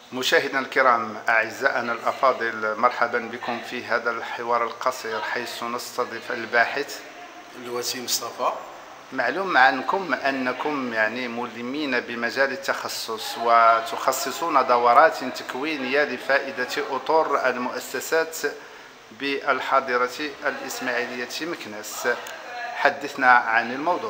مشاهدينا الكرام أعزائنا الأفاضل، مرحبا بكم في هذا الحوار القصير حيث نستضيف الباحث وسيم مصطفى. معلوم عنكم أنكم ملمين بمجال التخصص وتخصصون دورات تكوينية لفائدة أطر المؤسسات بالحاضرة الإسماعيلية مكناس. حدثنا عن الموضوع.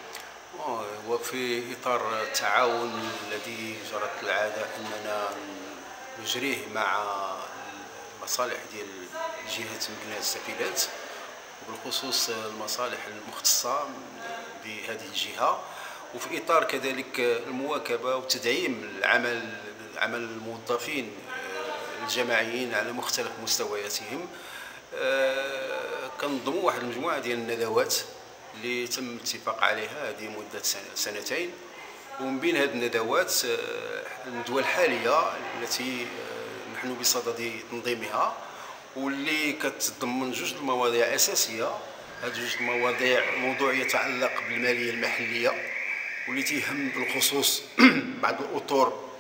وفي إطار التعاون الذي جرت العادة أننا نجريه مع المصالح ديال جهة مكناس سفيلات، وبالخصوص المصالح المختصة بهذه الجهة، وفي إطار كذلك المواكبة وتدعيم عمل الموظفين الجماعيين على مختلف مستوياتهم، كنظموا واحد المجموعة ديال الندوات اللي تم الاتفاق عليها هذه مدة سنتين. ومن بين هذه الندوات الندوة الحالية التي نحن بصدد تنظيمها، واللي كتضمن جوج المواضيع أساسية. هذه جوج المواضيع موضوع يتعلق بالمالية المحلية، واللي تيهم بالخصوص بعض الأطر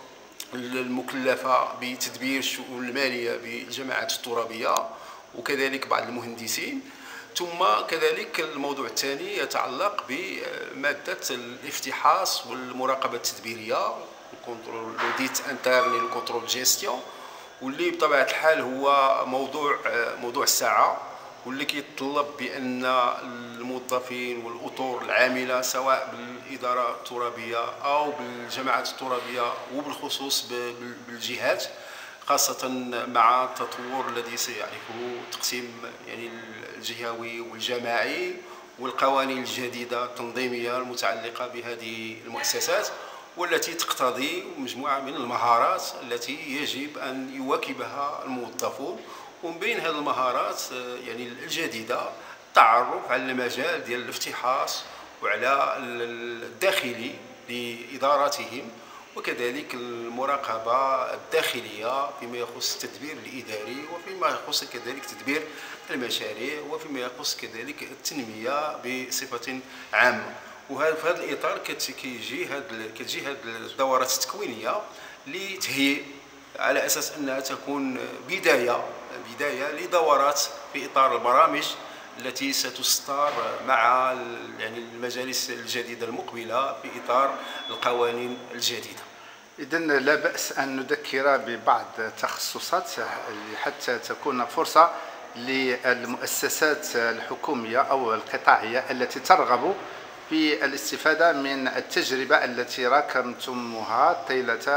المكلفة بتدبير الشؤون المالية بالجماعات الترابية وكذلك بعض المهندسين. ثم كذلك الموضوع الثاني يتعلق بمادة الافتحاص والمراقبة التدبيرية، الكونترول لوديت انترني الكونترول جيستيون، واللي بطبيعة الحال هو موضوع الساعة، واللي كيتطلب بأن الموظفين والأطر العاملة سواء بالإدارة الترابية أو بالجماعات الترابية وبالخصوص بالجهات، خاصة مع التطور الذي سيعرفه التقسيم الجهوي والجماعي والقوانين الجديدة التنظيمية المتعلقة بهذه المؤسسات، والتي تقتضي مجموعة من المهارات التي يجب أن يواكبها الموظفون. ومن بين هذه المهارات الجديدة التعرف على المجال ديال الافتحاص وعلى الداخلي لإدارتهم، وكذلك المراقبة الداخلية فيما يخص التدبير الإداري، وفيما يخص كذلك تدبير المشاريع، وفيما يخص كذلك التنمية بصفة عامة. وفي هذا الإطار كتجي هذه الدورات التكوينية لتهيئ على أساس أنها تكون بداية لدورات في إطار البرامج التي ستستار مع المجالس الجديدة المقبلة في إطار القوانين الجديدة. إذن لا بأس أن نذكر ببعض التخصصات حتى تكون فرصة للمؤسسات الحكومية أو القطاعية التي ترغب في الاستفادة من التجربة التي راكمتموها طيلة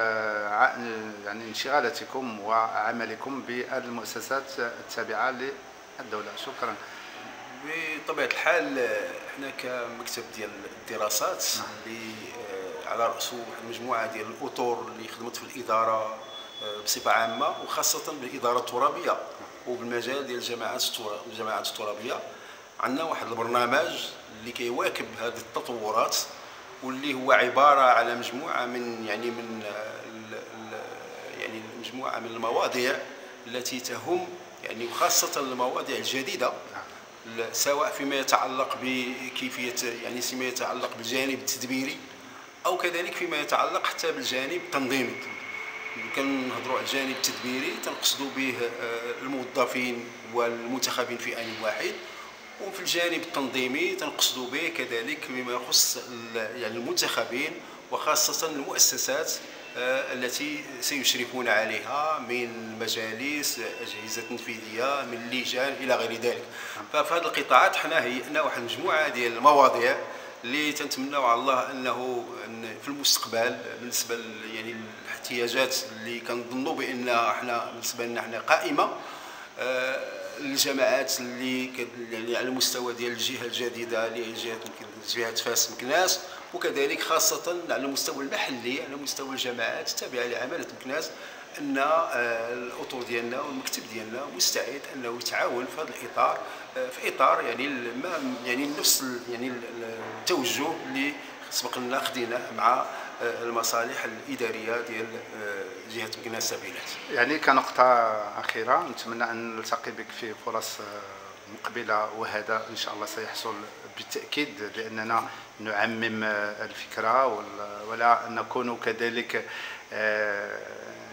انشغالاتكم وعملكم بالمؤسسات التابعة للدولة. شكرا. بطبيعة الحال احنا كمكتب ديال الدراسات اللي على رأسه مجموعة ديال الأطر اللي خدمت في الإدارة بصفة عامة، وخاصة بالإدارة الترابية وبالمجال ديال الجماعات الترابية، عندنا واحد البرنامج اللي كيواكب هذه التطورات، واللي هو عبارة على مجموعة من مجموعة من المواضيع التي تهم وخاصة المواضيع الجديدة، سواء فيما يتعلق بكيفية فيما يتعلق بالجانب التدبيري أو كذلك فيما يتعلق حتى بالجانب التنظيمي. كنهضروا على الجانب التدبيري تنقصدوا به الموظفين والمنتخبين في آن واحد، وفي الجانب التنظيمي تنقصدوا به كذلك بما يخص المنتخبين وخاصة المؤسسات التي سيشرفون عليها من مجالس، أجهزة تنفيذية، من لجان إلى غير ذلك. ففي هذه القطاعات حنا هيئنا واحد المجموعة ديال المواضيع اللي تنتمناو على الله أنه في المستقبل بالنسبة الاحتياجات اللي كنظنوا بأنها حنا بالنسبة لنا حنا قائمة، الجماعات اللي على المستوى ديال الجهه الجديده اللي هي جهه فاس مكناس، وكذلك خاصه على المستوى المحلي على مستوى الجماعات التابعه لعماله مكناس، ان الاطر ديالنا والمكتب ديالنا مستعد انه يتعاون في هذا الاطار، في اطار نفس التوجه اللي سبق لنا خديناه مع المصالح الاداريه ديال جهه مكناس سفيلات. كنقطة أخيرة، نتمنى أن نلتقي بك في فرص مقبلة، وهذا إن شاء الله سيحصل بالتأكيد، لأننا نعمم الفكرة ولا نكون كذلك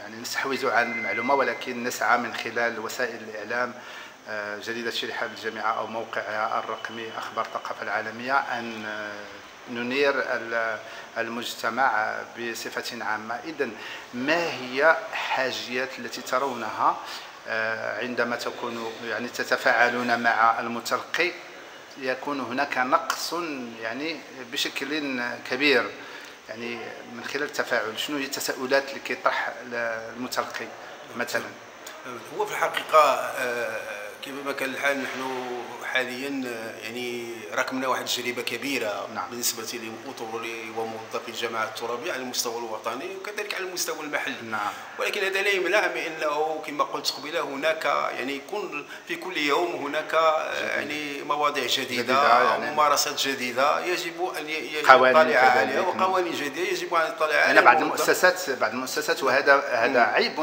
يعني نستحوذ على المعلومة، ولكن نسعى من خلال وسائل الإعلام جريدة في رحاب الجامعة أو موقعها الرقمي أخبار الثقافة العالمية أن ننير المجتمع بصفة عامة. إذن ما هي الحاجيات التي ترونها عندما يعني تتفاعلون مع المتلقي يكون هناك نقص يعني بشكل كبير، يعني من خلال التفاعل شنو هي التساؤلات اللي كيطرح المتلقي مثلا؟ هو في الحقيقة كما كان الحال نحن حاليا يعني ركبنا واحد التجربه كبيره نعم. بالنسبه لاطر وموظفي الجماعه الترابيه على المستوى الوطني وكذلك على المستوى المحلي. نعم. ولكن هذا لا يمنع من انه كما قلت قبيله هناك يعني يكون في كل يوم هناك يعني مواضيع جديده يعني وممارسات جديده يجب ان يطلع عليها وقوانين جديده يجب ان يطلع عليها. يعني بعض المؤسسات وهذا عيب،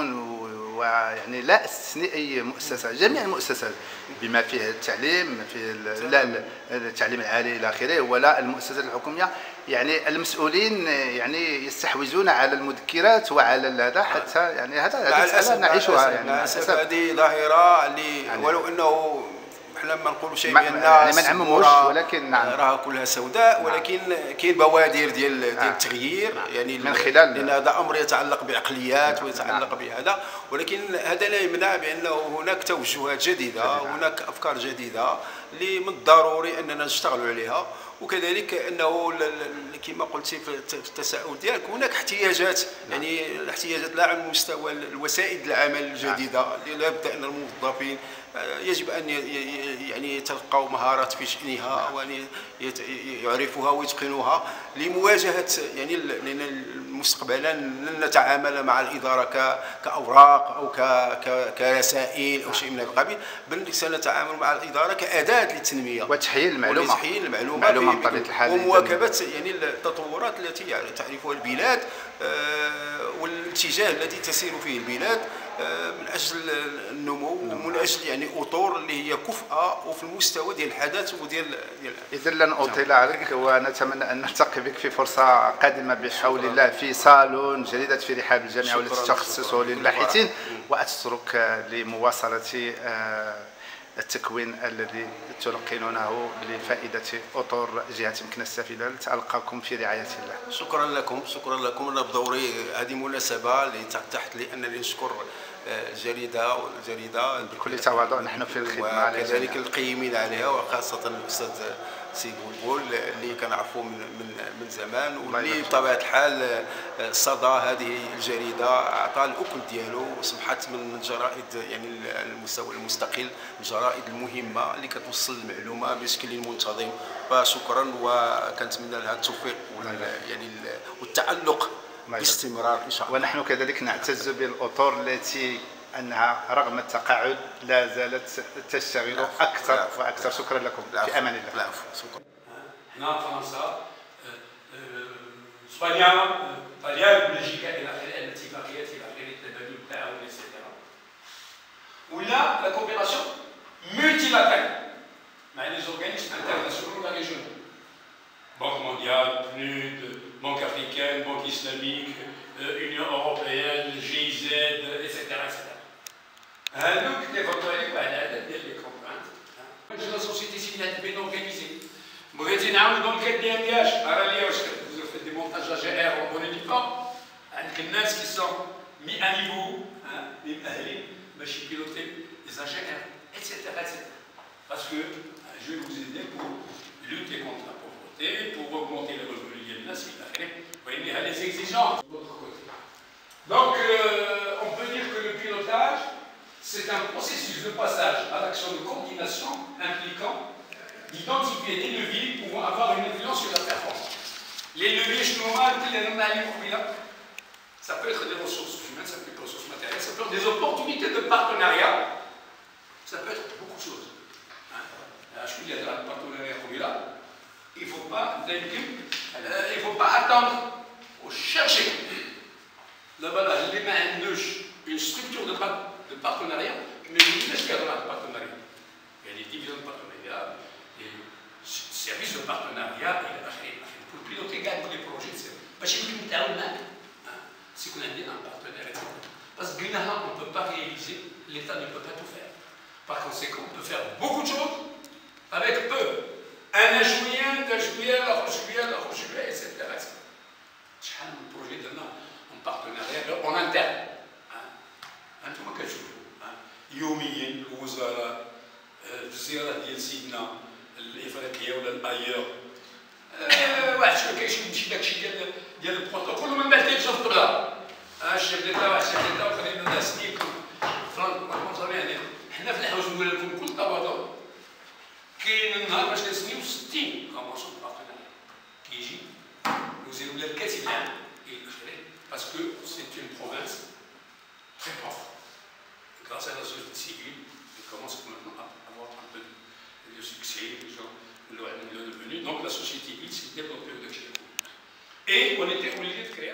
ويعني لا استثني اي مؤسسه، جميع المؤسسات بما فيه التعليم، في التعليم العالي الى اخره، ولا المؤسسات الحكوميه، يعني المسؤولين يعني يستحوذون على المذكرات وعلى هذا حتى يعني هذا مساله نعيشها يعني مع الاسف هذه ظاهره اللي يعني ولو انه احنا ما نقولوا شيء بان يعني ما نعمموش، ولكن نعم راها كلها سوداء، ولكن كاين بوادر ديال التغيير يعني من خلال، لان هذا امر يتعلق بعقليات ويتعلق بهذا، ولكن هذا لا يمنع بانه هناك توجهات جديده، هناك افكار جديده اللي من الضروري اننا نشتغلوا عليها. وكذلك انه كما قلتي في التساؤل ديالك هناك احتياجات، يعني الاحتياجات لا على مستوى الوسائل العمل الجديده اللي لابد ان الموظفين يجب ان يعني يتلقوا مهارات في شأنها وان يعرفوها ويتقنوها لمواجهه يعني لان مستقبلا لن نتعامل مع الاداره كاوراق او كرسائل او شيء من هذا القبيل، بل سنتعامل مع الاداره كاداه للتنميه وتحليل المعلومه، وتحليل المعلومه بطبيعه الحال، ومواكبه يعني التطورات التي تعرفها البلاد والاتجاه الذي تسير فيه البلاد من اجل النمو ومن اجل يعني اطور اللي هي كفءه وفي المستوى ديال الحدث وديال اذا لن اطيل عليك، ونتمنى ان نلتقي بك في فرصه قادمه بحول الله في صالون جريده في رحاب الجامعه والتي تخصص للباحثين، واترك لمواصله التكوين الذي تلقنونه لفائده اطر جهه يمكن السفينه. القاكم في رعايه الله. شكرا لكم، شكرا لكم. انا بدوري هذه مناسبه اللي تحت لي انني نشكر الجريده بكل تواضع، نحن في الخدمه وكذلك القيمين عليها، وخاصه الاستاذ سي بولبول اللي كنعرفوا من زمان، واللي بطبيعه الحال صدى هذه الجريده اعطى الاكل ديالو وصبحت من الجرائد يعني المستوى المستقل، الجرائد المهمه اللي كتوصل المعلومه بشكل منتظم. فشكرا، وكنتمنى لها التوفيق يعني والتعلق باستمرار ان شاء الله. ونحن كذلك نعتز بالاطر التي انها رغم التقاعد لا زالت تشتغل اكثر واكثر. شكرا لكم، في امان الله. العفو، شكرا. هنا فرنسا، اسبانيا، طاليان، بلجيكا الى اخره، الاتفاقيات الى اخره، التبادل التعاون اكسترا. ولا لا كوبيراسيون multilatérale مع les organismes internationaux et régionaux. Banque mondiale, PNUD, Banque africaine, Banque islamique, Union européenne, GIZ, etc. هذوك كيفرضوا عليك واحد العدد ديال لي كومبانت. لا سوسيتي سيفيل بين اورغانيزي. بغيتي نعاود دونك كديرياش، راه ليا واش كدوزو في دي مونتاج جي ار اون لي با، عندك الناس كي سون مي ا نيفو، اللي مأهلين باش يبيلوتي لي جي ار، etc. Parce que je vais vous aider pour lutter contre la pauvreté, pour augmenter les revenus de la nationalité. Vous voyez, il y a des exigences de l'autre côté. Donc, on peut dire que le pilotage, c'est un processus de passage à l'action de coordination impliquant d'identifier des leviers pouvant avoir une influence sur la performance. Les leviers, je ça peut être des ressources humaines, ça peut être des ressources matérielles, ça peut être des opportunités de partenariat, ça peut être beaucoup de choses. Je dis à la partenariat, il ne faut pas attendre ou chercher. Là-bas, les mains une structure de partenariat, mais il y a des partenariat. Il y a des divisions de partenariat, des services de partenariat, pour piloter les projets. Parce que c'est qu'on a un partenaire, etc. on ne peut pas réaliser, l'État ne peut pas tout faire. Par conséquent, on peut faire beaucoup de choses avec peu. أنا شوية أنت شوية الآخر شوية الآخر شوية إتسيتيرا. شحال من بروجي درنا اون بارتناريا اون انترن. أنتم كتشوفوا يوميا الوزراء الزيارات ديال سيدنا الإفريقية ولا الأيور. واحد شويه كيمشي داكشي ديال البروتوكول ومن بعد كيمشي في الطبله. الشيف ديتا واحد الشيف ديتا وخلينا الناس ديالكم فرنسا. يعني حنا في الحوش نقول لكم كل تبادل كاين النهار باش كنسنيو 60 كونفونسيون بارتناريا كيجي وزير ولا الكاتب العام باسكو سي اون بروفانس تري pauvre. Grâce à la société civile, on commence maintenant à avoir un peu de succès, les gens l'ont devenu. Donc la société civile s'est développée au Chili. Et on était obligé de créer